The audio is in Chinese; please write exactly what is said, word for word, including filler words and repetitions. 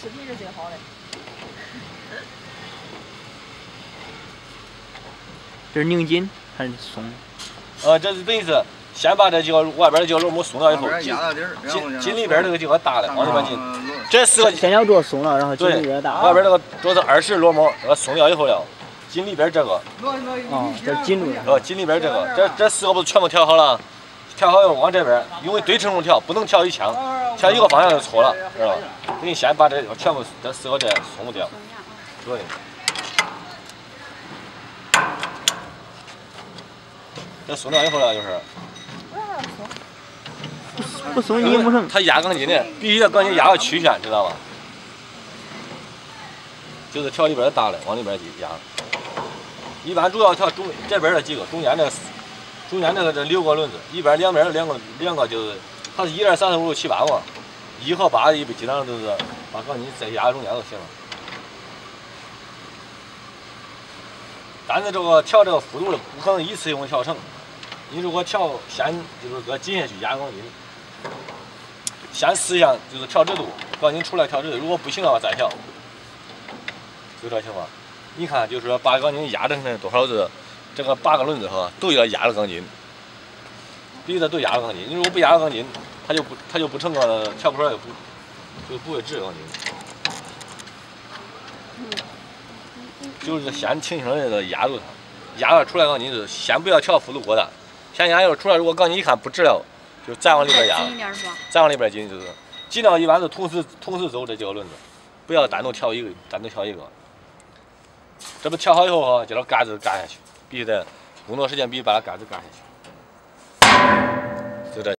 视频是最好的。 这是拧紧还是松？ 呃，这是等于是先把这几个外边的几个螺母松掉以后，紧紧紧里边这个几个大的往里边进。这四个先要做松了，然后紧里边大。 外边这个都是二十螺母，这个松掉以后了，紧里边这个。 哦，这紧住了。 呃，紧里边这个，这这四个不是全部调好了？调好以后往这边，因为对称中调，不能调一枪，调一个方向就错了，知道吧？等于先把这全部这四个这松掉，对。这松掉以后呢，就是。 不松拧不成。 它压钢筋的，必须要钢筋压到曲线，知道吧？就是调里边大的，往里边压。一般主要调中这边的几个，中间这中间这个这六个轮子，一边两边两个两个就是，它是一二三四五六七八嘛，一和八一基本上都是把钢筋再压中间就行了。但是这个调这个幅度的不可能一次性调成，你如果调先就是搁紧下去压钢筋，先试一下就是调直度，钢筋出来调直度，如果不行的话再调，就这情况。你看，就是说把钢筋压成多少是这个八个轮子哈，都要压了钢筋，必须得都压了钢筋。你如果不压了钢筋，它就不它就不成个调不出来，就不就不会直钢筋。就是先轻轻的压住它，压了出来钢筋是先不要调幅度过大，先压一会儿出来，如果钢筋一看不直了，就再往里边压，再往里边紧，就是尽量一般是同时同时走这几个轮子，不要单独调一个，单独调一个。这不调好以后哈，就把杆子干下去，必须得工作时间必须把它杆子干下去。